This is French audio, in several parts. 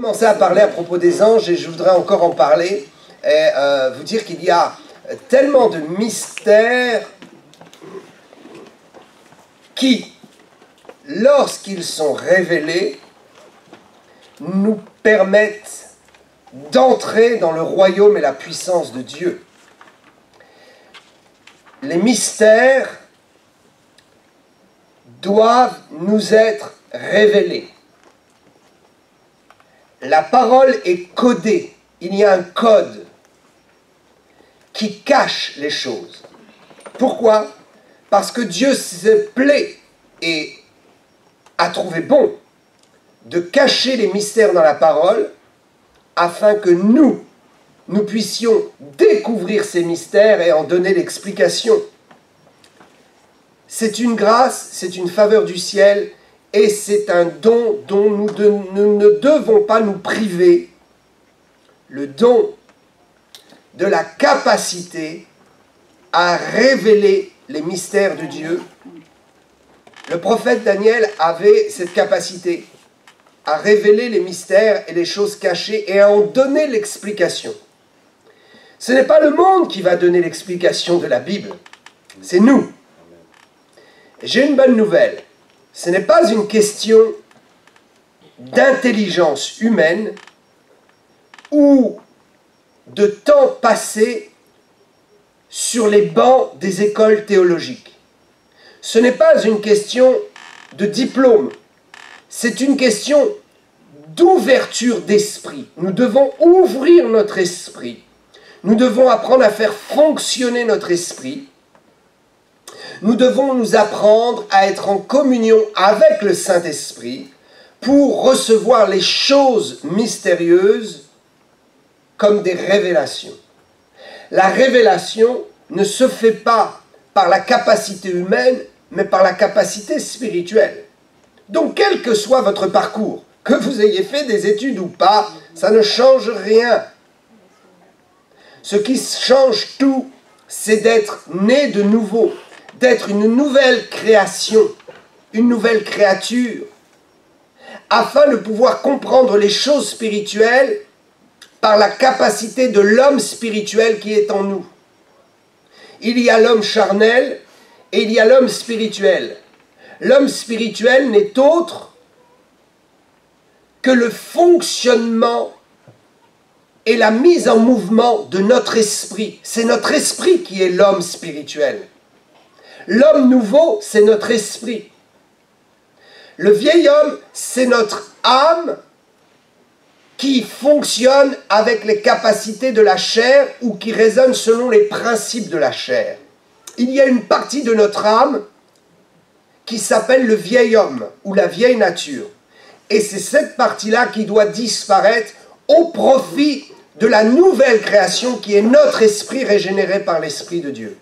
commencé à parler à propos des anges et je voudrais encore en parler et vous dire qu'il y a tellement de mystères qui, lorsqu'ils sont révélés, nous permettent d'entrer dans le royaume et la puissance de Dieu. Les mystères doivent nous être révélés. La parole est codée. Il y a un code qui cache les choses. Pourquoi? Parce que Dieu se plaît et a trouvé bon de cacher les mystères dans la parole afin que nous puissions découvrir ces mystères et en donner l'explication. C'est une grâce, c'est une faveur du ciel et c'est un don dont nous ne devons pas nous priver. Le don de la capacité à révéler les mystères de Dieu. Le prophète Daniel avait cette capacité à révéler les mystères et les choses cachées et à en donner l'explication. Ce n'est pas le monde qui va donner l'explication de la Bible, c'est nous. J'ai une bonne nouvelle, ce n'est pas une question d'intelligence humaine ou de temps passé sur les bancs des écoles théologiques. Ce n'est pas une question de diplôme, c'est une question d'ouverture d'esprit. Nous devons ouvrir notre esprit. Nous devons apprendre à faire fonctionner notre esprit. Nous devons nous apprendre à être en communion avec le Saint-Esprit pour recevoir les choses mystérieuses comme des révélations. La révélation ne se fait pas par la capacité humaine, mais par la capacité spirituelle. Donc, quel que soit votre parcours, que vous ayez fait des études ou pas, ça ne change rien. Ce qui change tout, c'est d'être né de nouveau, d'être une nouvelle création, une nouvelle créature, afin de pouvoir comprendre les choses spirituelles par la capacité de l'homme spirituel qui est en nous. Il y a l'homme charnel et il y a l'homme spirituel. L'homme spirituel n'est autre que le fonctionnement et la mise en mouvement de notre esprit. C'est notre esprit qui est l'homme spirituel. L'homme nouveau, c'est notre esprit. Le vieil homme, c'est notre âme qui fonctionne avec les capacités de la chair ou qui résonne selon les principes de la chair. Il y a une partie de notre âme qui s'appelle le vieil homme ou la vieille nature. Et c'est cette partie-là qui doit disparaître au profit de la nouvelle création qui est notre esprit régénéré par l'Esprit de Dieu.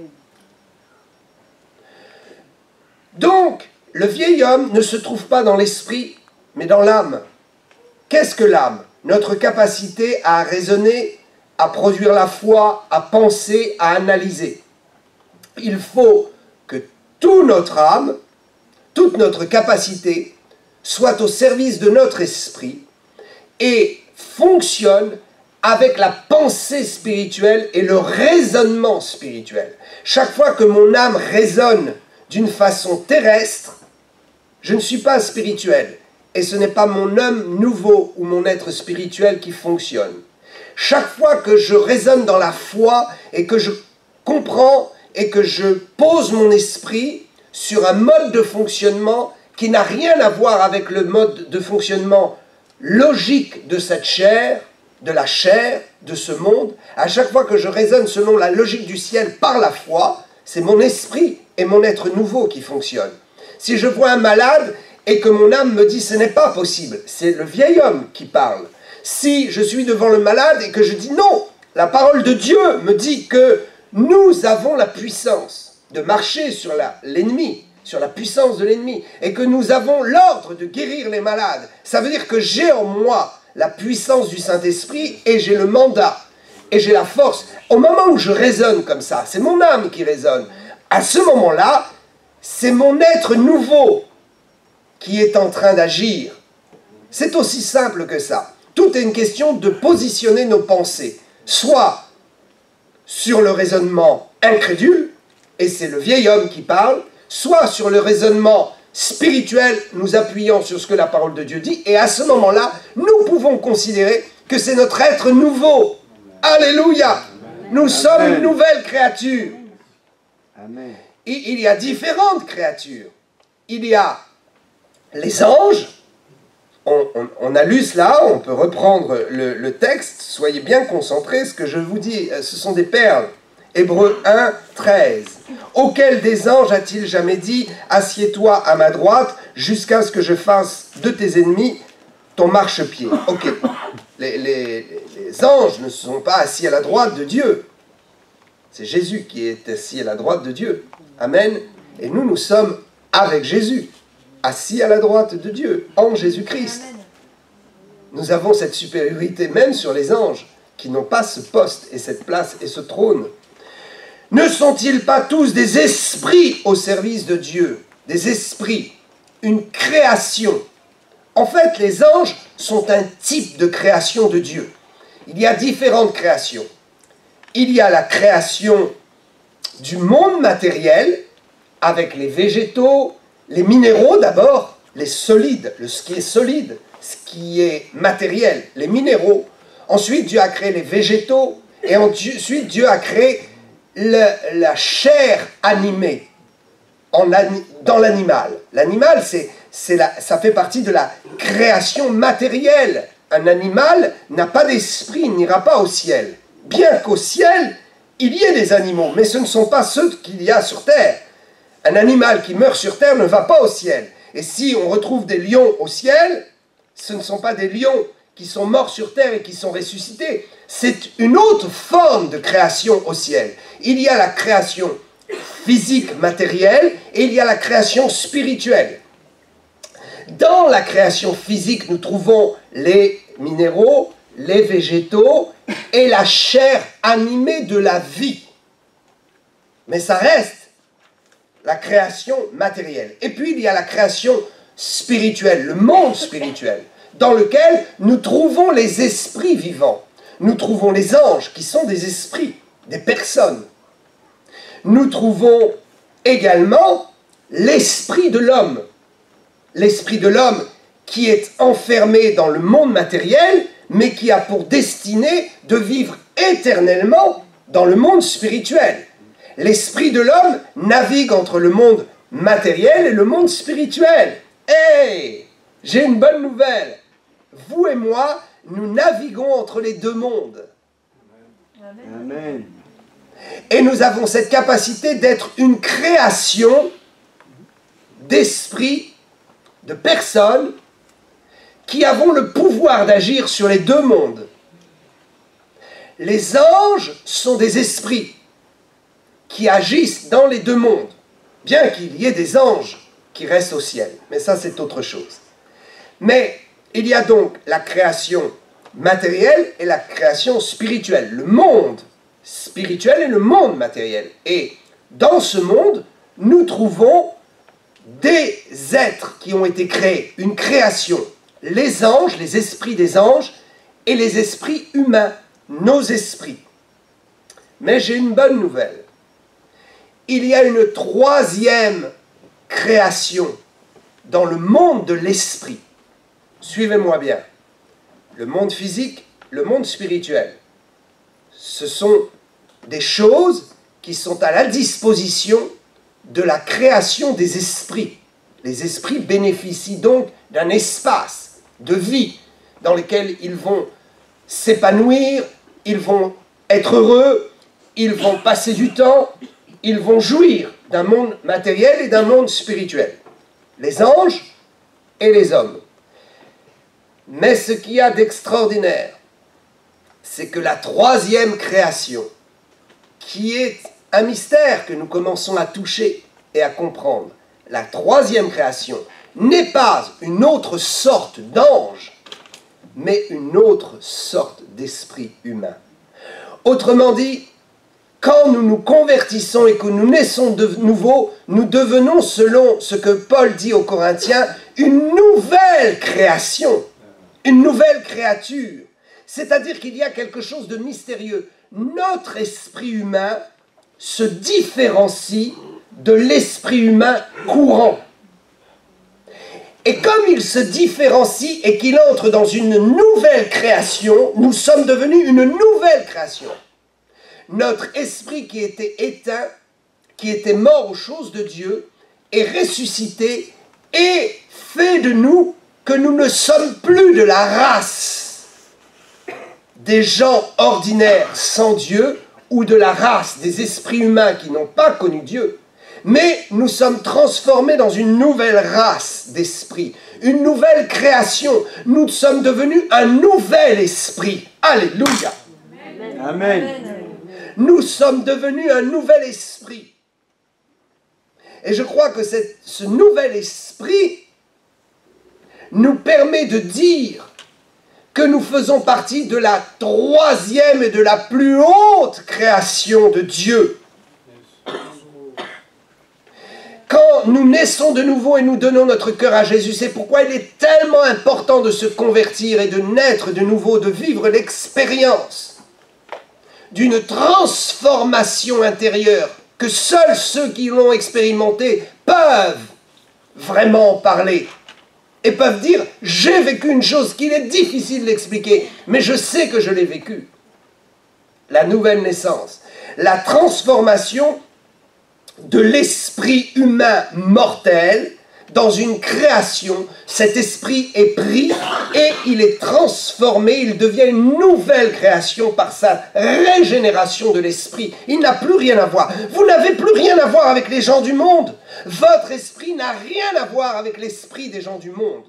Donc, le vieil homme ne se trouve pas dans l'esprit, mais dans l'âme. Qu'est-ce que l'âme? Notre capacité à raisonner, à produire la foi, à penser, à analyser. Il faut que toute notre âme, toute notre capacité, soit au service de notre esprit et fonctionne avec la pensée spirituelle et le raisonnement spirituel. Chaque fois que mon âme résonne d'une façon terrestre, je ne suis pas spirituel. Et ce n'est pas mon homme nouveau ou mon être spirituel qui fonctionne. Chaque fois que je résonne dans la foi et que je comprends et que je pose mon esprit sur un mode de fonctionnement qui n'a rien à voir avec le mode de fonctionnement logique de cette chair, de la chair, de ce monde, à chaque fois que je raisonne selon la logique du ciel par la foi, c'est mon esprit et mon être nouveau qui fonctionnent. Si je vois un malade et que mon âme me dit « ce n'est pas possible », c'est le vieil homme qui parle. Si je suis devant le malade et que je dis « non », la parole de Dieu me dit que nous avons la puissance de marcher sur l'ennemi, sur la puissance de l'ennemi, et que nous avons l'ordre de guérir les malades. Ça veut dire que j'ai en moi la puissance du Saint-Esprit et j'ai le mandat et j'ai la force. Au moment où je raisonne comme ça, c'est mon âme qui résonne. À ce moment-là, c'est mon être nouveau qui est en train d'agir. C'est aussi simple que ça. Tout est une question de positionner nos pensées, soit sur le raisonnement incrédule, et c'est le vieil homme qui parle, soit sur le raisonnement spirituel, nous appuyant sur ce que la parole de Dieu dit, et à ce moment-là, nous pouvons considérer que c'est notre être nouveau. Alléluia! Nous sommes une nouvelle créature. Amen. Il y a différentes créatures. Il y a les anges. On a lu cela, on peut reprendre le texte. Soyez bien concentrés, ce que je vous dis, ce sont des perles. Hébreux 1, 13. Auquel des anges a-t-il jamais dit, assieds-toi à ma droite, jusqu'à ce que je fasse de tes ennemis ton marchepied. Ok. Les anges ne sont pas assis à la droite de Dieu. C'est Jésus qui est assis à la droite de Dieu. Amen. Et nous, nous sommes avec Jésus, assis à la droite de Dieu, en Jésus-Christ. Nous avons cette supériorité même sur les anges, qui n'ont pas ce poste et cette place et ce trône. Ne sont-ils pas tous des esprits au service de Dieu? Des esprits, une création. En fait, les anges sont un type de création de Dieu. Il y a différentes créations. Il y a la création du monde matériel, avec les végétaux, les minéraux d'abord, les solides, ce qui est solide, ce qui est matériel, les minéraux. Ensuite, Dieu a créé les végétaux, et ensuite Dieu a créé la chair animée dans l'animal. L'animal, ça fait partie de la création matérielle. Un animal n'a pas d'esprit, il n'ira pas au ciel. Bien qu'au ciel, il y ait des animaux, mais ce ne sont pas ceux qu'il y a sur terre. Un animal qui meurt sur terre ne va pas au ciel. Et si on retrouve des lions au ciel, ce ne sont pas des lions qui sont morts sur terre et qui sont ressuscités. C'est une autre forme de création au ciel. Il y a la création physique, matérielle, et il y a la création spirituelle. Dans la création physique, nous trouvons les minéraux, les végétaux et la chair animée de la vie. Mais ça reste la création matérielle. Et puis il y a la création spirituelle, le monde spirituel, dans lequel nous trouvons les esprits vivants. Nous trouvons les anges qui sont des esprits, des personnes. Nous trouvons également l'esprit de l'homme. L'esprit de l'homme qui est enfermé dans le monde matériel, mais qui a pour destinée de vivre éternellement dans le monde spirituel. L'esprit de l'homme navigue entre le monde matériel et le monde spirituel. Hey, j'ai une bonne nouvelle. Vous et moi, nous naviguons entre les deux mondes. Amen. Et nous avons cette capacité d'être une création d'esprit, de personnes qui avons le pouvoir d'agir sur les deux mondes. Les anges sont des esprits qui agissent dans les deux mondes, bien qu'il y ait des anges qui restent au ciel. Mais ça, c'est autre chose. Mais il y a donc la création matérielle et la création spirituelle. Le monde spirituel et le monde matériel. Et dans ce monde, nous trouvons des êtres qui ont été créés, une création. Les anges, les esprits des anges et les esprits humains, nos esprits. Mais j'ai une bonne nouvelle. Il y a une troisième création dans le monde de l'esprit. Suivez-moi bien. Le monde physique, le monde spirituel. Ce sont des choses qui sont à la disposition de la création des esprits. Les esprits bénéficient donc d'un espace de vie dans lequel ils vont s'épanouir, ils vont être heureux, ils vont passer du temps, ils vont jouir d'un monde matériel et d'un monde spirituel. Les anges et les hommes. Mais ce qu'il y a d'extraordinaire, c'est que la troisième création, qui est un mystère que nous commençons à toucher et à comprendre, la troisième création n'est pas une autre sorte d'ange, mais une autre sorte d'esprit humain. Autrement dit, quand nous nous convertissons et que nous naissons de nouveau, nous devenons, selon ce que Paul dit aux Corinthiens, une nouvelle création. une nouvelle créature. C'est-à-dire qu'il y a quelque chose de mystérieux. Notre esprit humain se différencie de l'esprit humain courant. Et comme il se différencie et qu'il entre dans une nouvelle création, nous sommes devenus une nouvelle création. Notre esprit qui était éteint, qui était mort aux choses de Dieu, est ressuscité et fait de nous que nous ne sommes plus de la race des gens ordinaires sans Dieu ou de la race des esprits humains qui n'ont pas connu Dieu, mais nous sommes transformés dans une nouvelle race d'esprits, une nouvelle création. Nous sommes devenus un nouvel esprit. Alléluia. Amen. Nous sommes devenus un nouvel esprit. Et je crois que ce nouvel esprit nous permet de dire que nous faisons partie de la troisième et de la plus haute création de Dieu. Quand nous naissons de nouveau et nous donnons notre cœur à Jésus, c'est pourquoi il est tellement important de se convertir et de naître de nouveau, de vivre l'expérience d'une transformation intérieure que seuls ceux qui l'ont expérimenté peuvent vraiment en parler. Et peuvent dire, j'ai vécu une chose qu'il est difficile d'expliquer, mais je sais que je l'ai vécu. La nouvelle naissance, la transformation de l'esprit humain mortel dans une création. Cet esprit est pris et il est transformé, il devient une nouvelle création par sa régénération de l'esprit. Il n'a plus rien à voir. Vous n'avez plus rien à voir avec les gens du monde. Votre esprit n'a rien à voir avec l'esprit des gens du monde.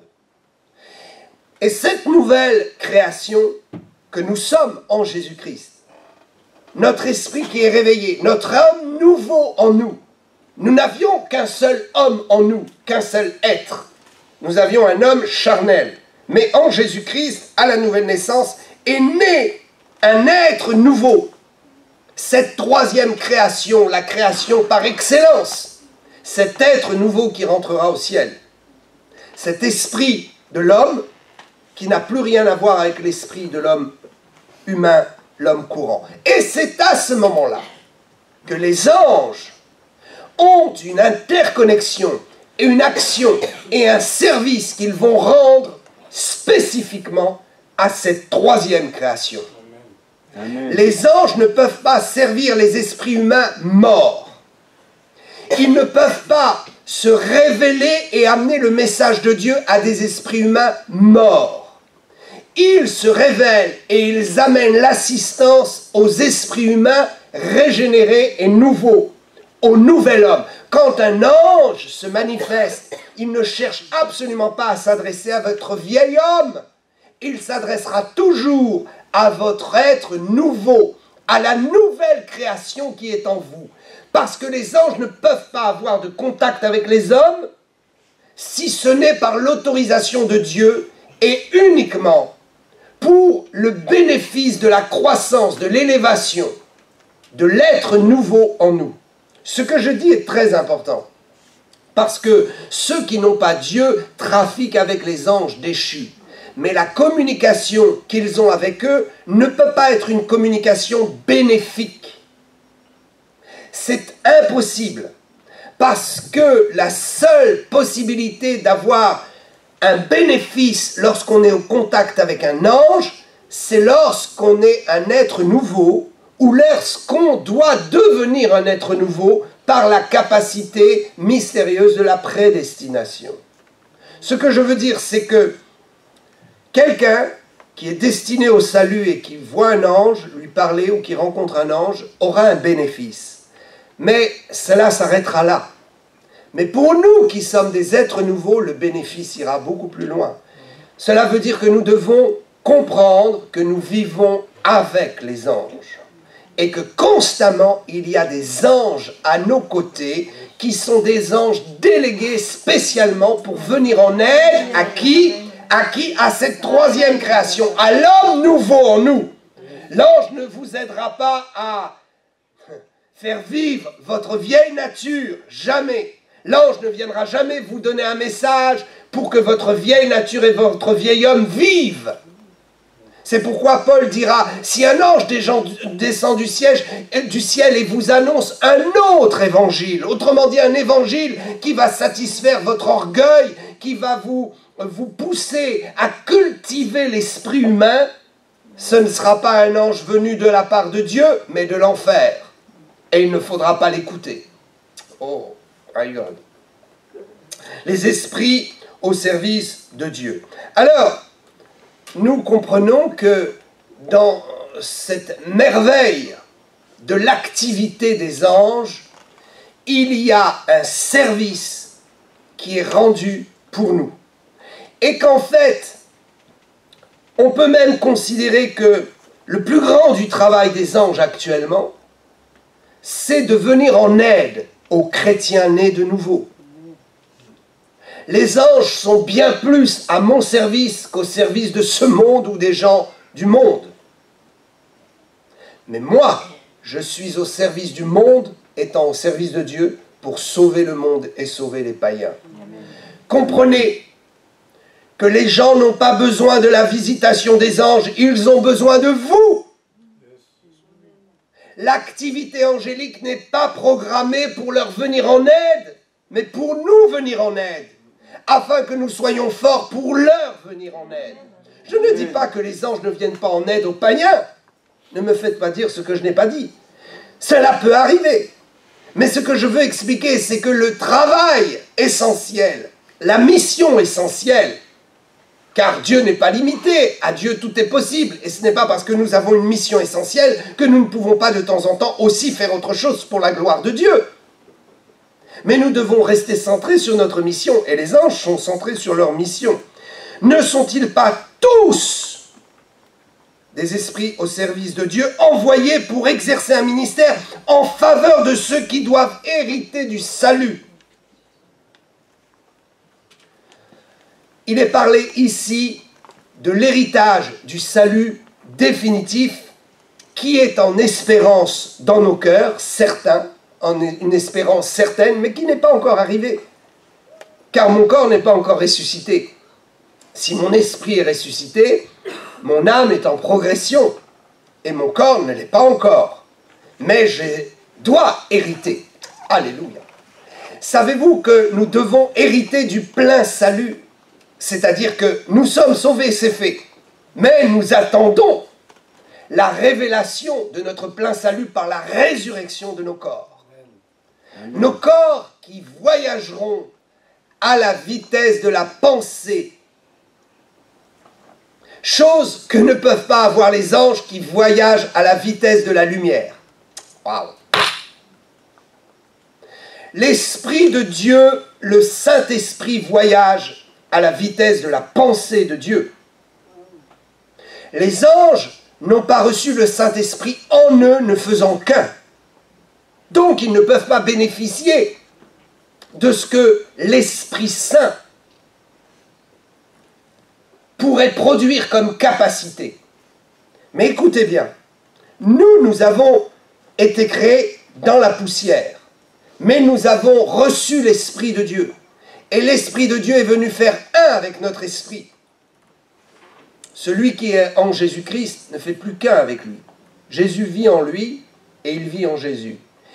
Et cette nouvelle création que nous sommes en Jésus-Christ, notre esprit qui est réveillé, notre homme nouveau en nous, nous n'avions qu'un seul homme en nous, qu'un seul être. Nous avions un homme charnel. Mais en Jésus-Christ, à la nouvelle naissance, est né un être nouveau. Cette troisième création, la création par excellence, cet être nouveau qui rentrera au ciel. Cet esprit de l'homme qui n'a plus rien à voir avec l'esprit de l'homme humain, l'homme courant. Et c'est à ce moment-là que les anges ont une interconnexion et une action et un service qu'ils vont rendre spécifiquement à cette troisième création. Amen. Les anges ne peuvent pas servir les esprits humains morts. Ils ne peuvent pas se révéler et amener le message de Dieu à des esprits humains morts. Ils se révèlent et ils amènent l'assistance aux esprits humains régénérés et nouveaux, au nouvel homme. Quand un ange se manifeste, il ne cherche absolument pas à s'adresser à votre vieil homme. Il s'adressera toujours à votre être nouveau, à la nouvelle création qui est en vous. Parce que les anges ne peuvent pas avoir de contact avec les hommes si ce n'est par l'autorisation de Dieu et uniquement pour le bénéfice de la croissance, de l'élévation, de l'être nouveau en nous. Ce que je dis est très important, parce que ceux qui n'ont pas Dieu trafiquent avec les anges déchus. Mais la communication qu'ils ont avec eux ne peut pas être une communication bénéfique. C'est impossible, parce que la seule possibilité d'avoir un bénéfice lorsqu'on est au contact avec un ange, c'est lorsqu'on est un être nouveau, ou lorsqu'on doit devenir un être nouveau par la capacité mystérieuse de la prédestination. Ce que je veux dire, c'est que quelqu'un qui est destiné au salut et qui voit un ange lui parler ou qui rencontre un ange aura un bénéfice. Mais cela s'arrêtera là. Mais pour nous qui sommes des êtres nouveaux, le bénéfice ira beaucoup plus loin. Cela veut dire que nous devons comprendre que nous vivons avec les anges. Et que constamment, il y a des anges à nos côtés qui sont des anges délégués spécialement pour venir en aide à qui? À cette troisième création, à l'homme nouveau en nous. L'ange ne vous aidera pas à faire vivre votre vieille nature, jamais. L'ange ne viendra jamais vous donner un message pour que votre vieille nature et votre vieil homme vivent. C'est pourquoi Paul dira, si un ange descend du ciel et vous annonce un autre évangile, autrement dit un évangile qui va satisfaire votre orgueil, qui va vous pousser à cultiver l'esprit humain, ce ne sera pas un ange venu de la part de Dieu, mais de l'enfer. Et il ne faudra pas l'écouter. Oh, my God. Les esprits au service de Dieu. Alors, nous comprenons que dans cette merveille de l'activité des anges, il y a un service qui est rendu pour nous. Et qu'en fait, on peut même considérer que le plus grand du travail des anges actuellement, c'est de venir en aide aux chrétiens nés de nouveau. Les anges sont bien plus à mon service qu'au service de ce monde ou des gens du monde. Mais moi, je suis au service du monde, étant au service de Dieu, pour sauver le monde et sauver les païens. Amen. Comprenez que les gens n'ont pas besoin de la visitation des anges, ils ont besoin de vous. L'activité angélique n'est pas programmée pour leur venir en aide, mais pour nous venir en aide, afin que nous soyons forts pour leur venir en aide. Je ne dis pas que les anges ne viennent pas en aide aux païens. Ne me faites pas dire ce que je n'ai pas dit. Cela peut arriver. Mais ce que je veux expliquer, c'est que le travail essentiel, la mission essentielle, car Dieu n'est pas limité, à Dieu tout est possible, et ce n'est pas parce que nous avons une mission essentielle que nous ne pouvons pas de temps en temps aussi faire autre chose pour la gloire de Dieu. Mais nous devons rester centrés sur notre mission, et les anges sont centrés sur leur mission. Ne sont-ils pas tous des esprits au service de Dieu, envoyés pour exercer un ministère en faveur de ceux qui doivent hériter du salut? Il est parlé ici de l'héritage du salut définitif qui est en espérance dans nos cœurs, certains, en une espérance certaine, mais qui n'est pas encore arrivée. Car mon corps n'est pas encore ressuscité. Si mon esprit est ressuscité, mon âme est en progression, et mon corps ne l'est pas encore. Mais je dois hériter. Alléluia. Savez-vous que nous devons hériter du plein salut? C'est-à-dire que nous sommes sauvés, c'est fait. Mais nous attendons la révélation de notre plein salut par la résurrection de nos corps. Nos corps qui voyageront à la vitesse de la pensée. Chose que ne peuvent pas avoir les anges qui voyagent à la vitesse de la lumière. Waouh! L'Esprit de Dieu, le Saint-Esprit, voyage à la vitesse de la pensée de Dieu. Les anges n'ont pas reçu le Saint-Esprit en eux, ne faisant qu'un. Donc ils ne peuvent pas bénéficier de ce que l'Esprit Saint pourrait produire comme capacité. Mais écoutez bien, nous avons été créés dans la poussière, mais nous avons reçu l'Esprit de Dieu. Et l'Esprit de Dieu est venu faire un avec notre esprit. Celui qui est en Jésus-Christ ne fait plus qu'un avec lui. Jésus vit en lui et il vit en Jésus.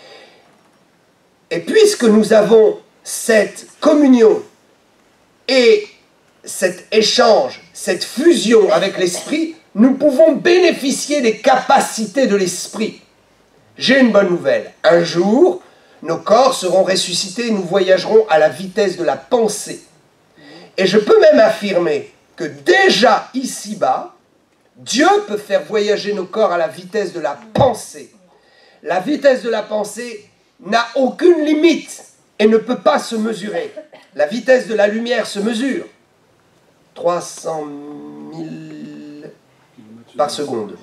Et puisque nous avons cette communion et cet échange, cette fusion avec l'Esprit, nous pouvons bénéficier des capacités de l'Esprit. J'ai une bonne nouvelle. Un jour, nos corps seront ressuscités et nous voyagerons à la vitesse de la pensée. Et je peux même affirmer que déjà ici-bas, Dieu peut faire voyager nos corps à la vitesse de la pensée. La vitesse de la pensée n'a aucune limite et ne peut pas se mesurer. La vitesse de la lumière se mesure. 300 000 par seconde.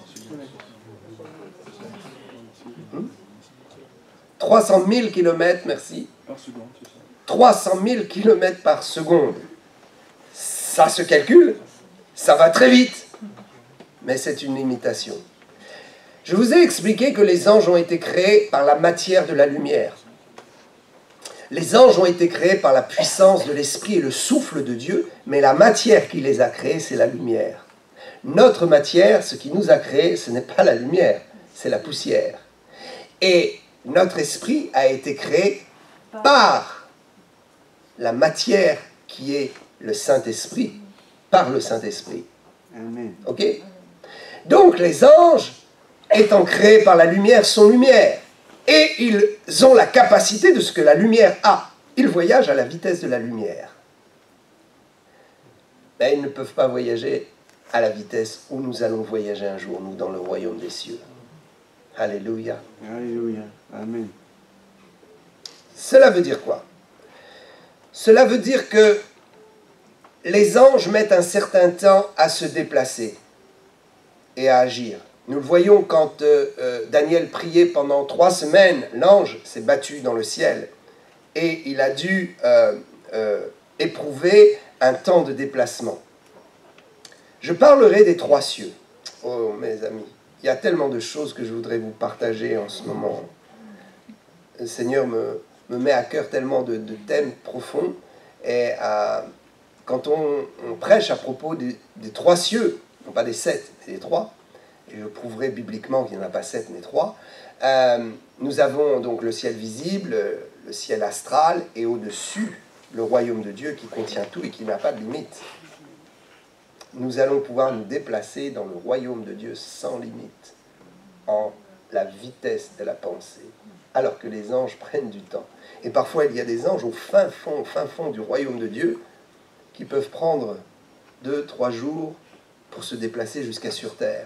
300 000 km, merci. 300 000 km par seconde. Ça se calcule, ça va très vite, mais c'est une limitation. Je vous ai expliqué que les anges ont été créés par la matière de la lumière. Les anges ont été créés par la puissance de l'Esprit et le souffle de Dieu, mais la matière qui les a créés, c'est la lumière. Notre matière, ce qui nous a créés, ce n'est pas la lumière, c'est la poussière. Et notre esprit a été créé par la matière qui est le Saint-Esprit, par le Saint-Esprit. Amen. Ok? Donc les anges, étant créés par la lumière, sont lumière. Et ils ont la capacité de ce que la lumière a. Ils voyagent à la vitesse de la lumière. Mais ils ne peuvent pas voyager à la vitesse où nous allons voyager un jour, nous, dans le royaume des cieux. Alléluia. Alléluia. Amen. Cela veut dire quoi? Cela veut dire que les anges mettent un certain temps à se déplacer et à agir. Nous le voyons quand Daniel priait pendant 3 semaines, l'ange s'est battu dans le ciel et il a dû éprouver un temps de déplacement. Je parlerai des 3 cieux. Oh mes amis, il y a tellement de choses que je voudrais vous partager en ce moment. Le Seigneur me met à cœur tellement de thèmes profonds. Et quand on prêche à propos des 3 cieux, non pas des 7, mais des 3, et je prouverai bibliquement qu'il n'y en a pas 7 mais 3, nous avons donc le ciel visible, le ciel astral, et au-dessus, le royaume de Dieu qui contient tout et qui n'a pas de limite. Nous allons pouvoir nous déplacer dans le royaume de Dieu sans limite, en la vitesse de la pensée, alors que les anges prennent du temps. Et parfois, il y a des anges au fin fond du royaume de Dieu qui peuvent prendre 2-3 jours pour se déplacer jusqu'à sur terre.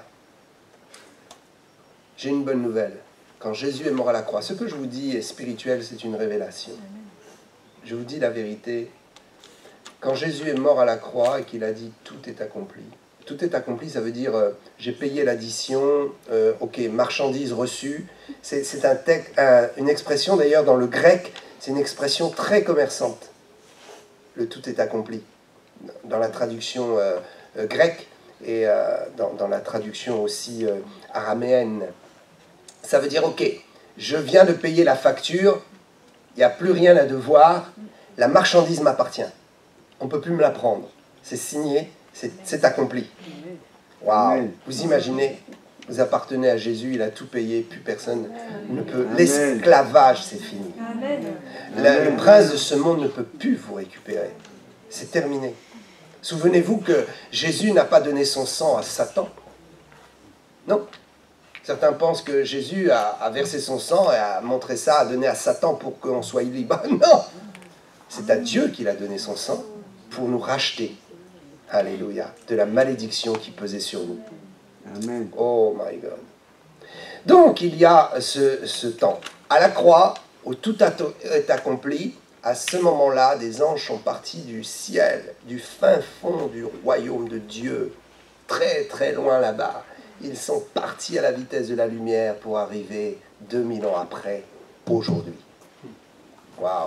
J'ai une bonne nouvelle. Quand Jésus est mort à la croix, ce que je vous dis est spirituel, c'est une révélation. Je vous dis la vérité. Quand Jésus est mort à la croix et qu'il a dit « tout est accompli », tout est accompli, ça veut dire j'ai payé l'addition, ok, marchandise reçue. C'est une expression d'ailleurs dans le grec, c'est une expression très commerçante. Le tout est accompli. Dans la traduction grecque et dans la traduction aussi araméenne. Ça veut dire ok, je viens de payer la facture, il n'y a plus rien à devoir, la marchandise m'appartient. On ne peut plus me la prendre. C'est signé, c'est accompli. Waouh! Vous imaginez, vous appartenez à Jésus, il a tout payé, plus personne ne peut. L'esclavage, c'est fini. Le prince de ce monde ne peut plus vous récupérer. C'est terminé. Souvenez-vous que Jésus n'a pas donné son sang à Satan. Non. Certains pensent que Jésus a versé son sang et a montré ça, a donné à Satan pour qu'on soit libre. Non! C'est à Dieu qu'il a donné son sang pour nous racheter. Alléluia. De la malédiction qui pesait sur nous. Amen. Oh my God. Donc, il y a ce temps. À la croix, où tout est accompli, à ce moment-là, des anges sont partis du ciel, du fin fond du royaume de Dieu, très très loin là-bas. Ils sont partis à la vitesse de la lumière pour arriver 2000 ans après, aujourd'hui. Waouh!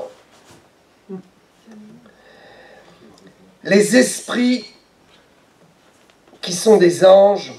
Les esprits qui sont des anges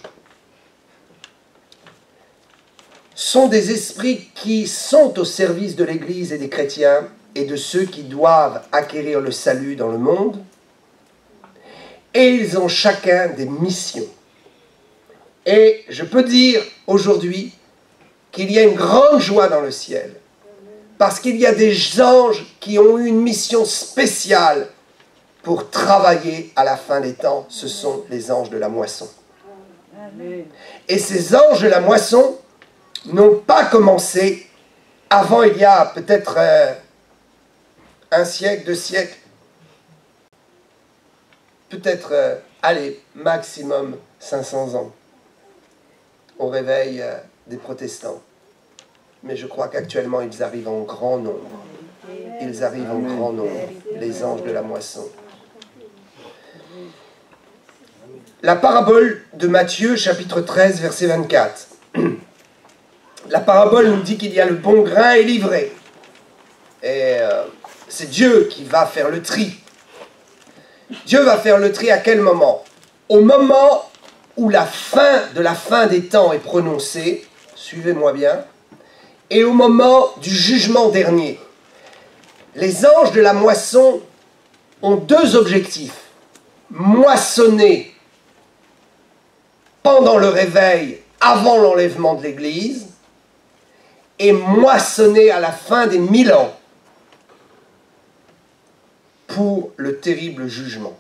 sont des esprits qui sont au service de l'Église et des chrétiens et de ceux qui doivent acquérir le salut dans le monde. Et ils ont chacun des missions. Et je peux dire aujourd'hui qu'il y a une grande joie dans le ciel parce qu'il y a des anges qui ont eu une mission spéciale pour travailler à la fin des temps. Ce sont les anges de la moisson. Et ces anges de la moisson n'ont pas commencé avant il y a peut-être 1 siècle, 2 siècles. Peut-être, allez, maximum 500 ans. Au réveil des protestants. Mais je crois qu'actuellement ils arrivent en grand nombre. Ils arrivent en grand nombre, les anges de la moisson. La parabole de Matthieu, chapitre 13, verset 24. La parabole nous dit qu'il y a le bon grain et l'ivraie. Et c'est Dieu qui va faire le tri. Dieu va faire le tri à quel moment? Au moment où la fin des temps est prononcée, suivez-moi bien, et au moment du jugement dernier. Les anges de la moisson ont deux objectifs. Moissonner pendant le réveil, avant l'enlèvement de l'Église, et moissonner à la fin des 1000 ans pour le terrible jugement.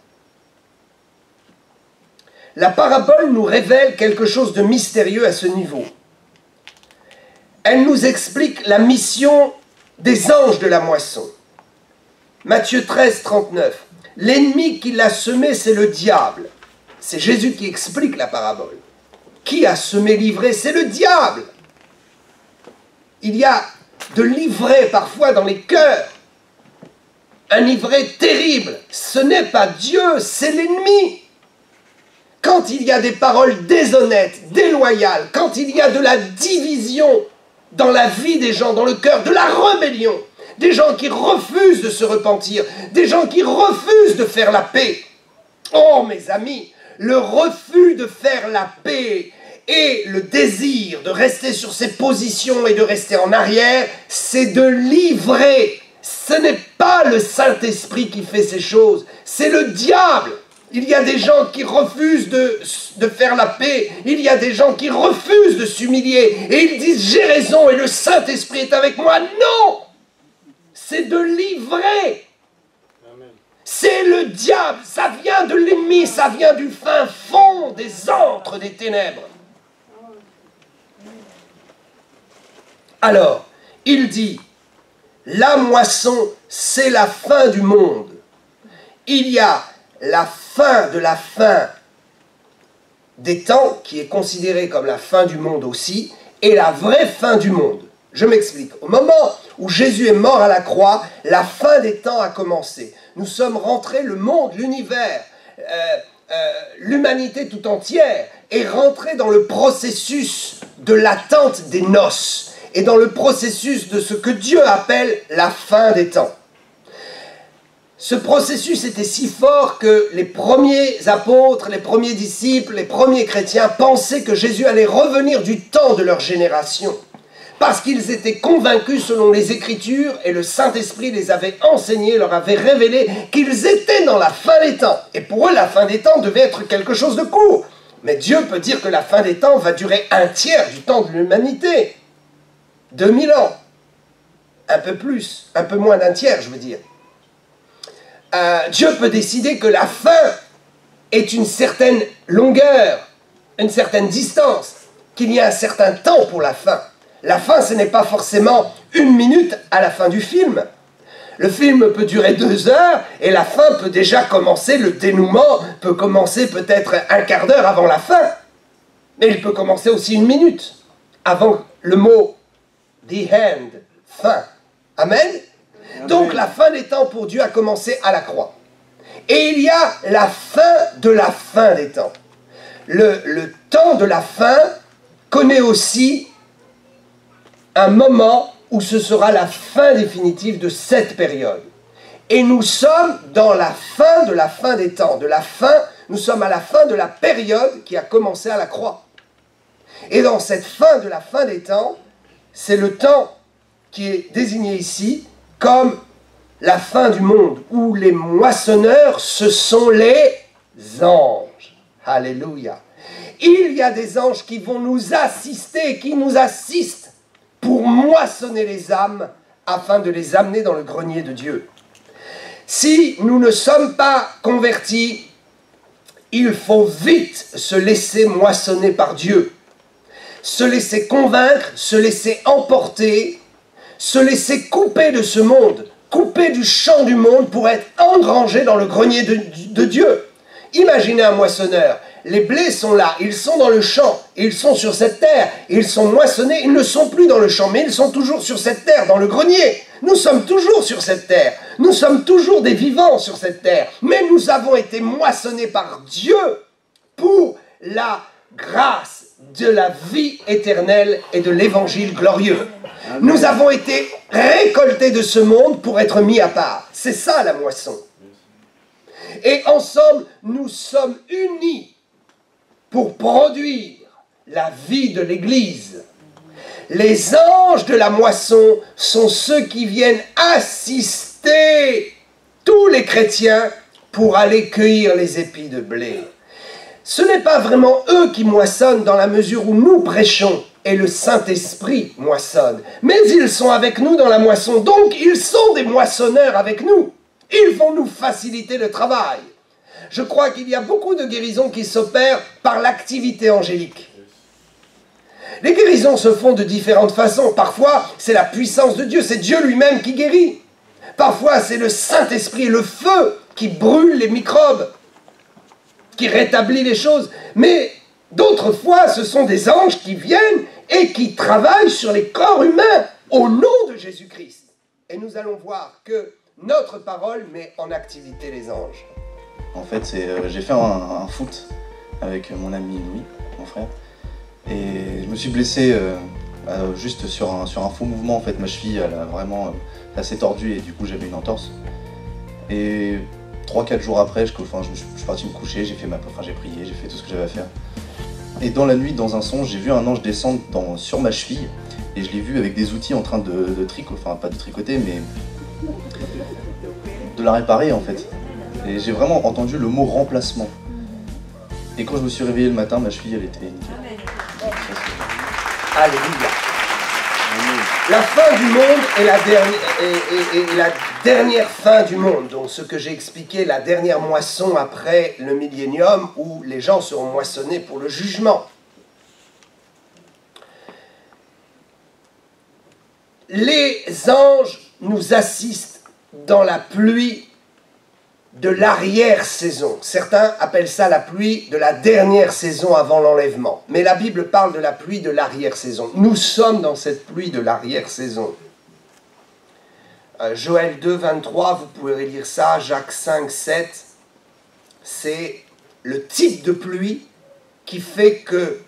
La parabole nous révèle quelque chose de mystérieux à ce niveau. Elle nous explique la mission des anges de la moisson. Matthieu 13, 39. L'ennemi qui l'a semé, c'est le diable. C'est Jésus qui explique la parabole. Qui a semé l'ivraie? C'est le diable. Il y a de l'ivraie parfois dans les cœurs. Un ivraie terrible. Ce n'est pas Dieu, c'est l'ennemi. Quand il y a des paroles déshonnêtes, déloyales, quand il y a de la division dans la vie des gens, dans le cœur, de la rébellion, des gens qui refusent de se repentir, des gens qui refusent de faire la paix. Oh mes amis, le refus de faire la paix et le désir de rester sur ses positions et de rester en arrière, c'est de l'ivraie. Ce n'est pas le Saint-Esprit qui fait ces choses, c'est le diable. Il y a des gens qui refusent de faire la paix. Il y a des gens qui refusent de s'humilier. Et ils disent, j'ai raison et le Saint-Esprit est avec moi. Non! C'est de l'ivraie. C'est le diable. Ça vient de l'ennemi. Ça vient du fin fond des antres des ténèbres. Alors, il dit, la moisson, c'est la fin du monde. Il y a la fin de la fin des temps, qui est considérée comme la fin du monde aussi, et la vraie fin du monde. Je m'explique. Au moment où Jésus est mort à la croix, la fin des temps a commencé. Nous sommes rentrés, le monde, l'univers, l'humanité tout entière est rentrée dans le processus de l'attente des noces et dans le processus de ce que Dieu appelle la fin des temps. Ce processus était si fort que les premiers apôtres, les premiers disciples, les premiers chrétiens pensaient que Jésus allait revenir du temps de leur génération. Parce qu'ils étaient convaincus selon les Écritures et le Saint-Esprit les avait enseignés, leur avait révélé qu'ils étaient dans la fin des temps. Et pour eux, la fin des temps devait être quelque chose de court. Mais Dieu peut dire que la fin des temps va durer un tiers du temps de l'humanité. 2000 ans. Un peu plus, un peu moins d'un tiers, je veux dire. Dieu peut décider que la fin est une certaine longueur, une certaine distance, qu'il y a un certain temps pour la fin. La fin, ce n'est pas forcément 1 minute à la fin du film. Le film peut durer 2 heures et la fin peut déjà commencer, le dénouement peut commencer peut-être un quart d'heure avant la fin. Mais il peut commencer aussi 1 minute avant le mot « the end », fin. Amen. Donc la fin des temps pour Dieu a commencé à la croix. Et il y a la fin de la fin des temps. Le temps de la fin connaît aussi un moment où ce sera la fin définitive de cette période. Et nous sommes dans la fin des temps. Nous sommes à la fin de la période qui a commencé à la croix. Et dans cette fin de la fin des temps, c'est le temps qui est désigné ici comme la fin du monde, où les moissonneurs, ce sont les anges. Alléluia. Il y a des anges qui vont nous assister, qui nous assistent pour moissonner les âmes, afin de les amener dans le grenier de Dieu. Si nous ne sommes pas convertis, il faut vite se laisser moissonner par Dieu, se laisser convaincre, se laisser emporter, se laisser couper de ce monde, couper du champ du monde pour être engrangé dans le grenier de Dieu. Imaginez un moissonneur, les blés sont là, ils sont dans le champ, ils sont sur cette terre, ils sont moissonnés, ils ne sont plus dans le champ, mais ils sont toujours sur cette terre, dans le grenier. Nous sommes toujours sur cette terre, nous sommes toujours des vivants sur cette terre, mais nous avons été moissonnés par Dieu pour la grâce de la vie éternelle et de l'évangile glorieux. Amen. Nous avons été récoltés de ce monde pour être mis à part. C'est ça la moisson. Et ensemble, nous sommes unis pour produire la vie de l'Église. Les anges de la moisson sont ceux qui viennent assister assister tous les chrétiens pour aller cueillir les épis de blé. Ce n'est pas vraiment eux qui moissonnent dans la mesure où nous prêchons et le Saint-Esprit moissonne. Mais ils sont avec nous dans la moisson, donc ils sont des moissonneurs avec nous. Ils vont nous faciliter le travail. Je crois qu'il y a beaucoup de guérisons qui s'opèrent par l'activité angélique. Les guérisons se font de différentes façons. Parfois, c'est la puissance de Dieu, c'est Dieu lui-même qui guérit. Parfois, c'est le Saint-Esprit et le feu qui brûle les microbes, qui rétablit les choses. Mais d'autres fois, ce sont des anges qui viennent et qui travaillent sur les corps humains au nom de Jésus-Christ. Et nous allons voir que notre parole met en activité les anges. En fait, j'ai fait un foot avec mon ami Louis, mon frère. Et je me suis blessé juste sur un faux mouvement. En fait, ma cheville, elle s'est tordue et du coup, j'avais une entorse. Et 3-4 jours après, je suis parti me coucher, j'ai prié, j'ai fait tout ce que j'avais à faire. Et dans la nuit, dans un songe, j'ai vu un ange descendre sur ma cheville. Et je l'ai vu avec des outils en train de tricoter, enfin pas de tricoter, mais de la réparer en fait. Et j'ai vraiment entendu le mot remplacement. Et quand je me suis réveillé le matin, ma cheville, elle était nickel. Alléluia. La fin du monde est la dernière fin du monde. Donc ce que j'ai expliqué, la dernière moisson après le millénium, où les gens seront moissonnés pour le jugement. Les anges nous assistent dans la pluie de l'arrière-saison. Certains appellent ça la pluie de la dernière saison avant l'enlèvement. Mais la Bible parle de la pluie de l'arrière-saison. Nous sommes dans cette pluie de l'arrière-saison. Joël 2, 23, vous pouvez lire ça, Jacques 5, 7. C'est le type de pluie qui fait que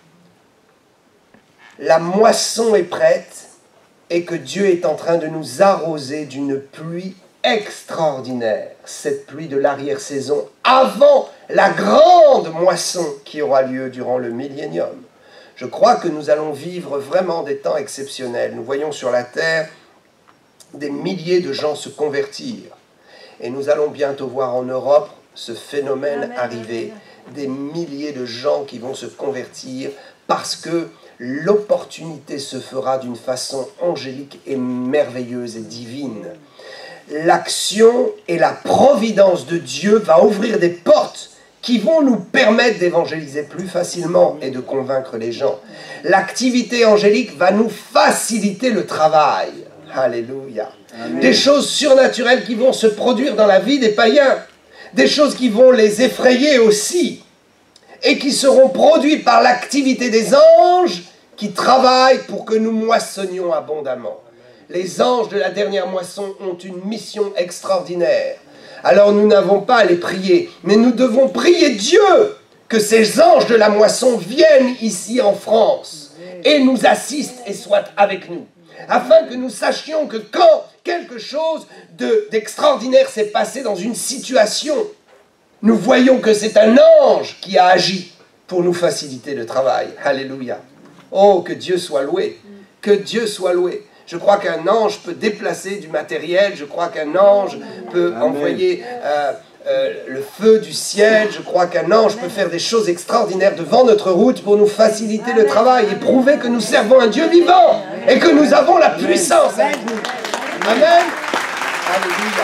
la moisson est prête et que Dieu est en train de nous arroser d'une pluie extraordinaire, cette pluie de l'arrière-saison, avant la grande moisson qui aura lieu durant le millénium. Je crois que nous allons vivre vraiment des temps exceptionnels. Nous voyons sur la terre des milliers de gens se convertir. Et nous allons bientôt voir en Europe ce phénomène arriver. Des milliers de gens qui vont se convertir parce que l'opportunité se fera d'une façon angélique et merveilleuse et divine. L'action et la providence de Dieu va ouvrir des portes qui vont nous permettre d'évangéliser plus facilement et de convaincre les gens. L'activité angélique va nous faciliter le travail. Alléluia. Amen. Des choses surnaturelles qui vont se produire dans la vie des païens. Des choses qui vont les effrayer aussi. Et qui seront produites par l'activité des anges qui travaillent pour que nous moissonnions abondamment. Les anges de la dernière moisson ont une mission extraordinaire. Alors nous n'avons pas à les prier, mais nous devons prier Dieu que ces anges de la moisson viennent ici en France et nous assistent et soient avec nous. Afin que nous sachions que quand quelque chose d'extraordinaire s'est passé dans une situation, nous voyons que c'est un ange qui a agi pour nous faciliter le travail. Alléluia. Oh, que Dieu soit loué. Que Dieu soit loué. Je crois qu'un ange peut déplacer du matériel. Je crois qu'un ange peut envoyer le feu du ciel. Je crois qu'un ange peut faire des choses extraordinaires devant notre route pour nous faciliter le travail et prouver que nous servons un Dieu vivant et que nous avons la puissance avec nous. Amen. Alléluia.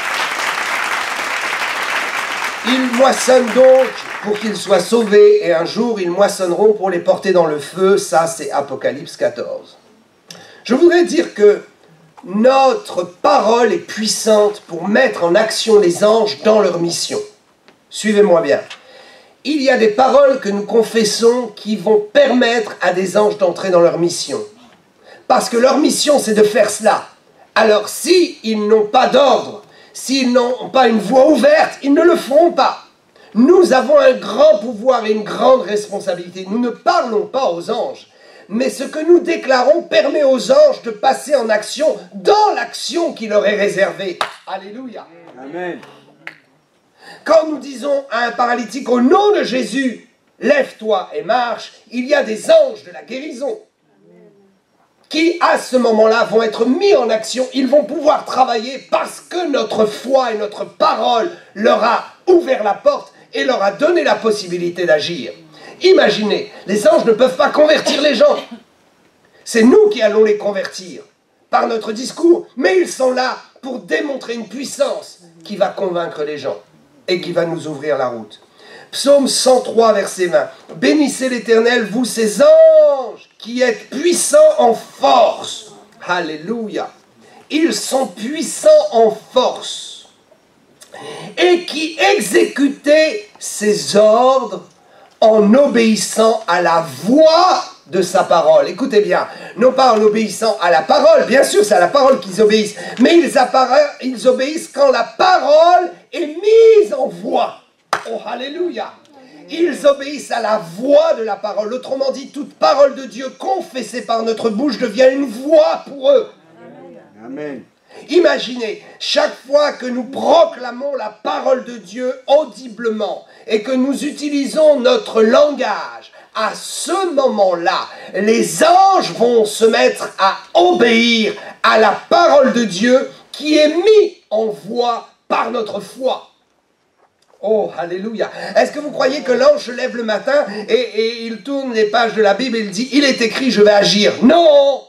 Ils moissonnent donc pour qu'ils soient sauvés et un jour ils moissonneront pour les porter dans le feu. Ça, c'est Apocalypse 14. Je voudrais dire que notre parole est puissante pour mettre en action les anges dans leur mission. Suivez-moi bien. Il y a des paroles que nous confessons qui vont permettre à des anges d'entrer dans leur mission. Parce que leur mission, c'est de faire cela. Alors, s'ils n'ont pas d'ordre, s'ils n'ont pas une voie ouverte, ils ne le feront pas. Nous avons un grand pouvoir et une grande responsabilité. Nous ne parlons pas aux anges. Mais ce que nous déclarons permet aux anges de passer en action dans l'action qui leur est réservée. Alléluia. Amen. Quand nous disons à un paralytique au nom de Jésus, lève-toi et marche, il y a des anges de la guérison. qui, à ce moment-là, vont être mis en action. Ils vont pouvoir travailler parce que notre foi et notre parole leur a ouvert la porte et leur a donné la possibilité d'agir. Imaginez, les anges ne peuvent pas convertir les gens. C'est nous qui allons les convertir par notre discours, mais ils sont là pour démontrer une puissance qui va convaincre les gens et qui va nous ouvrir la route. Psaume 103, verset 20. Bénissez l'Éternel, vous ses anges, qui êtes puissants en force. Alléluia. Ils sont puissants en force et qui exécutez ses ordres en obéissant à la voix de sa parole. Écoutez bien, non pas en obéissant à la parole, bien sûr c'est à la parole qu'ils obéissent, mais ils obéissent quand la parole est mise en voix. Oh, alléluia! Ils obéissent à la voix de la parole. Autrement dit, toute parole de Dieu confessée par notre bouche devient une voix pour eux. Amen. Imaginez, chaque fois que nous proclamons la parole de Dieu audiblement et que nous utilisons notre langage, à ce moment-là, les anges vont se mettre à obéir à la parole de Dieu qui est mise en voix par notre foi. Oh, alléluia. Est-ce que vous croyez que l'ange se lève le matin et il tourne les pages de la Bible et il dit « Il est écrit, je vais agir ». Non!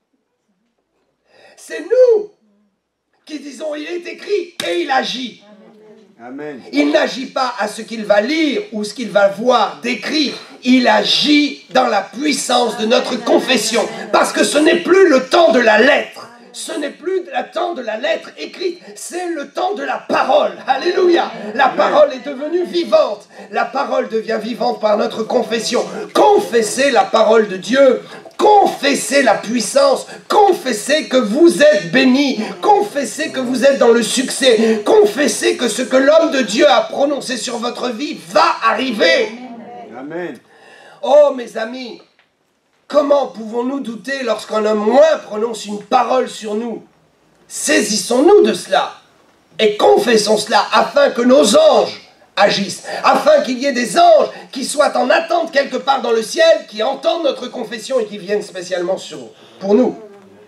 C'est nous qui disons « Il est écrit » et il agit. Amen. Il n'agit pas à ce qu'il va lire ou ce qu'il va voir décrit. Il agit dans la puissance de notre confession. Parce que ce n'est plus le temps de la lettre. Ce n'est plus le temps de la lettre écrite, c'est le temps de la parole. Alléluia! La parole est devenue vivante. La parole devient vivante par notre confession. Confessez la parole de Dieu. Confessez la puissance. Confessez que vous êtes bénis. Confessez que vous êtes dans le succès. Confessez que ce que l'homme de Dieu a prononcé sur votre vie va arriver. Amen. Oh, mes amis, comment pouvons-nous douter lorsqu'un homme moins prononce une parole sur nous? Saisissons-nous de cela et confessons cela afin que nos anges agissent, afin qu'il y ait des anges qui soient en attente quelque part dans le ciel, qui entendent notre confession et qui viennent spécialement pour nous.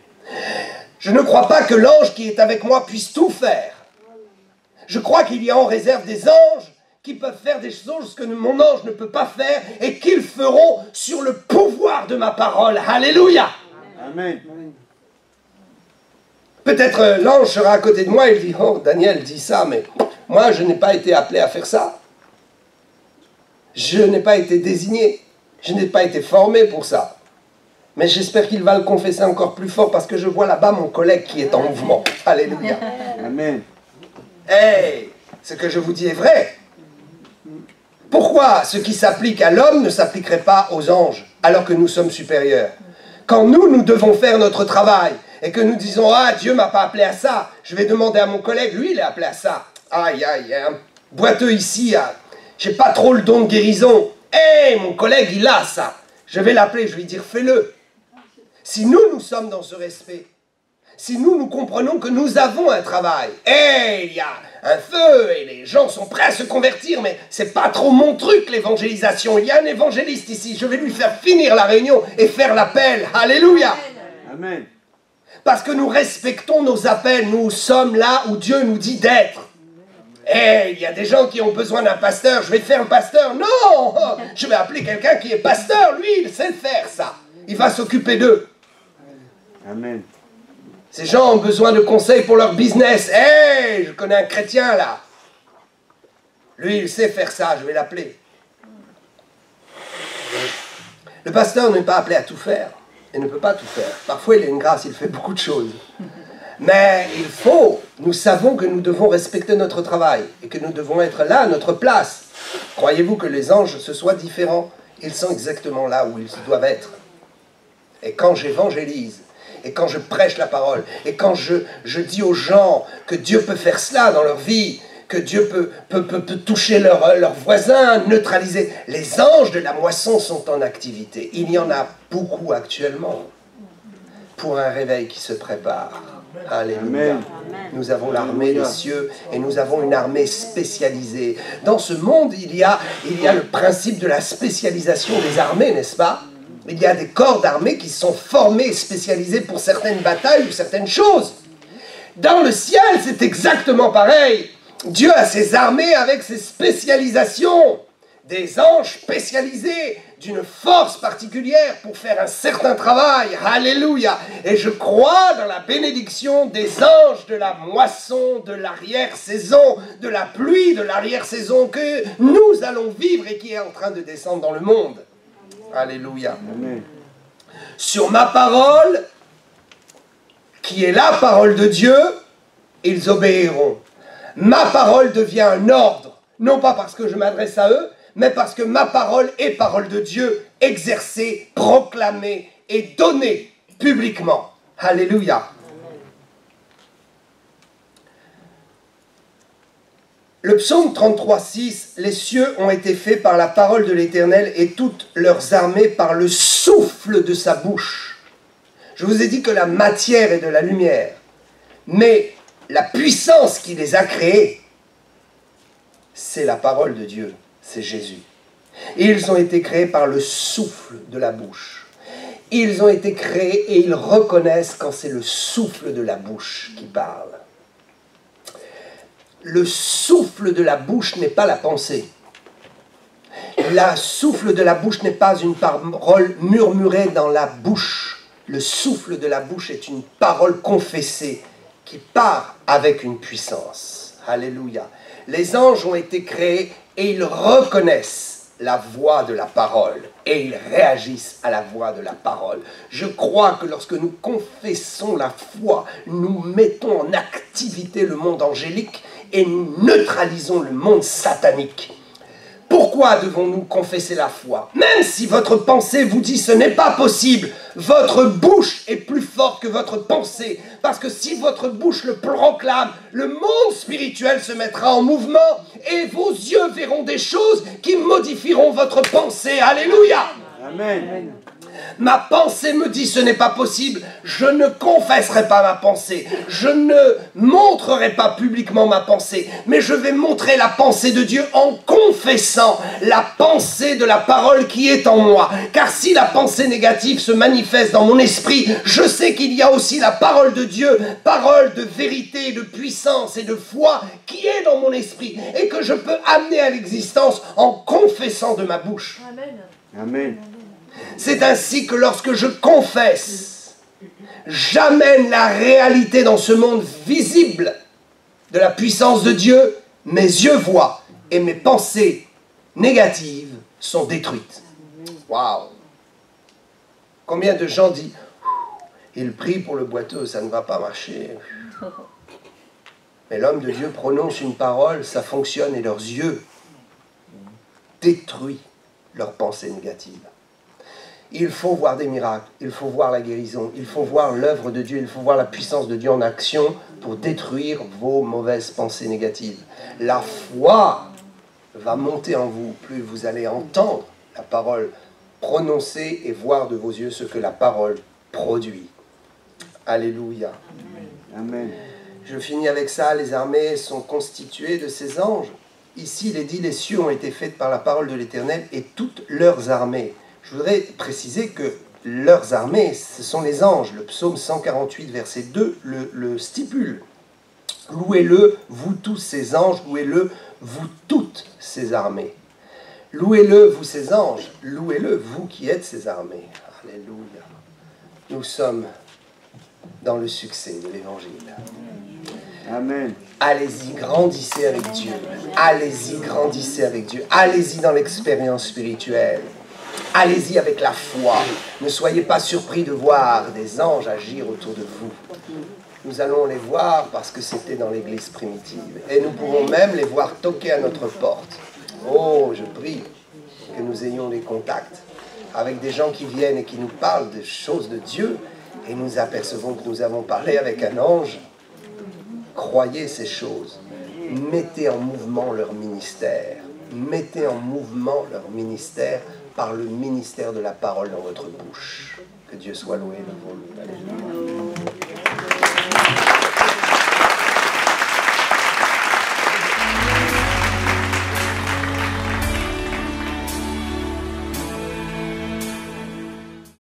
Je ne crois pas que l'ange qui est avec moi puisse tout faire. Je crois qu'il y a en réserve des anges qui peuvent faire des choses que mon ange ne peut pas faire et qu'ils feront sur le pouvoir de ma parole. Alléluia! Amen. Peut-être l'ange sera à côté de moi et il dit « Oh, Daniel dit ça, mais moi je n'ai pas été appelé à faire ça. Je n'ai pas été désigné. Je n'ai pas été formé pour ça. Mais j'espère qu'il va le confesser encore plus fort parce que je vois là-bas mon collègue qui est en mouvement. Alléluia! Amen. Hey, ce que je vous dis est vrai. Pourquoi ce qui s'applique à l'homme ne s'appliquerait pas aux anges, alors que nous sommes supérieurs? Quand nous devons faire notre travail, et que nous disons « Ah, Dieu m'a pas appelé à ça, je vais demander à mon collègue, lui il est appelé à ça. Aïe, aïe, il y a un boiteux ici, j'ai pas trop le don de guérison. Hey, mon collègue il a ça. Je vais l'appeler, je vais lui dire « Fais-le. » Si nous sommes dans ce respect, si nous comprenons que nous avons un travail, et il y a un feu, et les gens sont prêts à se convertir, mais c'est pas trop mon truc l'évangélisation. Il y a un évangéliste ici, je vais lui faire finir la réunion et faire l'appel. Alléluia! Amen. Parce que nous respectons nos appels, nous sommes là où Dieu nous dit d'être. Et il y a des gens qui ont besoin d'un pasteur, je vais faire un pasteur. Non! Je vais appeler quelqu'un qui est pasteur, lui il sait le faire ça. Il va s'occuper d'eux. Amen. Ces gens ont besoin de conseils pour leur business. Hey, je connais un chrétien là. Lui, il sait faire ça, je vais l'appeler. Le pasteur n'est pas appelé à tout faire. Il ne peut pas tout faire. Parfois, il a une grâce, il fait beaucoup de choses. Mais nous savons que nous devons respecter notre travail et que nous devons être là, à notre place. Croyez-vous que les anges se soient différents? Ils sont exactement là où ils doivent être. Et quand j'évangélise, et quand je prêche la parole, et quand je dis aux gens que Dieu peut faire cela dans leur vie, que Dieu peut toucher leurs voisins, neutraliser. Les anges de la moisson sont en activité. Il y en a beaucoup actuellement pour un réveil qui se prépare. Alléluia. Amen. Nous avons l'armée des cieux et nous avons une armée spécialisée. Dans ce monde, il y a le principe de la spécialisation des armées, n'est-ce pas? Il y a des corps d'armée qui sont formés, spécialisés pour certaines batailles ou certaines choses. Dans le ciel, c'est exactement pareil. Dieu a ses armées avec ses spécialisations. Des anges spécialisés d'une force particulière pour faire un certain travail. Alléluia. Et je crois dans la bénédiction des anges de la moisson, de l'arrière-saison, de la pluie de l'arrière-saison que nous allons vivre et qui est en train de descendre dans le monde. Alléluia. Amen. Sur ma parole, qui est la parole de Dieu, ils obéiront. Ma parole devient un ordre, non pas parce que je m'adresse à eux, mais parce que ma parole est parole de Dieu, exercée, proclamée et donnée publiquement. Alléluia. Le psaume 33,6, les cieux ont été faits par la parole de l'Éternel et toutes leurs armées par le souffle de sa bouche. Je vous ai dit que la matière est de la lumière, mais la puissance qui les a créés, c'est la parole de Dieu, c'est Jésus. Et ils ont été créés par le souffle de la bouche. Ils ont été créés et ils reconnaissent quand c'est le souffle de la bouche qui parle. Le souffle de la bouche n'est pas la pensée. Le souffle de la bouche n'est pas une parole murmurée dans la bouche. Le souffle de la bouche est une parole confessée qui part avec une puissance. Alléluia. Les anges ont été créés et ils reconnaissent la voix de la parole et ils réagissent à la voix de la parole. Je crois que lorsque nous confessons la foi, nous mettons en activité le monde angélique et nous neutralisons le monde satanique. Pourquoi devons-nous confesser la foi? Même si votre pensée vous dit ce n'est pas possible, votre bouche est plus forte que votre pensée. Parce que si votre bouche le proclame, le monde spirituel se mettra en mouvement et vos yeux verront des choses qui modifieront votre pensée. Alléluia! Amen. Ma pensée me dit ce n'est pas possible, je ne confesserai pas ma pensée, je ne montrerai pas publiquement ma pensée, mais je vais montrer la pensée de Dieu en confessant la pensée de la parole qui est en moi. Car si la pensée négative se manifeste dans mon esprit, je sais qu'il y a aussi la parole de Dieu, parole de vérité, de puissance et de foi qui est dans mon esprit et que je peux amener à l'existence en confessant de ma bouche. Amen. Amen. C'est ainsi que lorsque je confesse, j'amène la réalité dans ce monde visible de la puissance de Dieu, mes yeux voient et mes pensées négatives sont détruites. Waouh! Combien de gens disent « Il prie pour le boiteux, ça ne va pas marcher. » Mais l'homme de Dieu prononce une parole, ça fonctionne et leurs yeux détruisent leurs pensées négatives. Il faut voir des miracles, il faut voir la guérison, il faut voir l'œuvre de Dieu, il faut voir la puissance de Dieu en action pour détruire vos mauvaises pensées négatives. La foi va monter en vous, plus vous allez entendre la parole prononcer et voir de vos yeux ce que la parole produit. Alléluia. Amen. Je finis avec ça, les armées sont constituées de ces anges. Ici, il est dit, les cieux ont été faits par la parole de l'Éternel et toutes leurs armées. Je voudrais préciser que leurs armées, ce sont les anges. Le psaume 148, verset 2, le stipule. Louez-le, vous tous ces anges, louez-le, vous toutes ces armées. Louez-le, vous ces anges, louez-le, vous qui êtes ces armées. Alléluia. Nous sommes dans le succès de l'Évangile. Amen. Allez-y, grandissez avec Dieu. Allez-y, grandissez avec Dieu. Allez-y dans l'expérience spirituelle. Allez-y avec la foi. Ne soyez pas surpris de voir des anges agir autour de vous. Nous allons les voir parce que c'était dans l'église primitive. Et nous pourrons même les voir toquer à notre porte. Oh, je prie que nous ayons des contacts avec des gens qui viennent et qui nous parlent des choses de Dieu. Et nous apercevons que nous avons parlé avec un ange. Croyez ces choses. Mettez en mouvement leur ministère. Mettez en mouvement leur ministère par le ministère de la parole dans votre bouche. Que Dieu soit loué. Alléluia.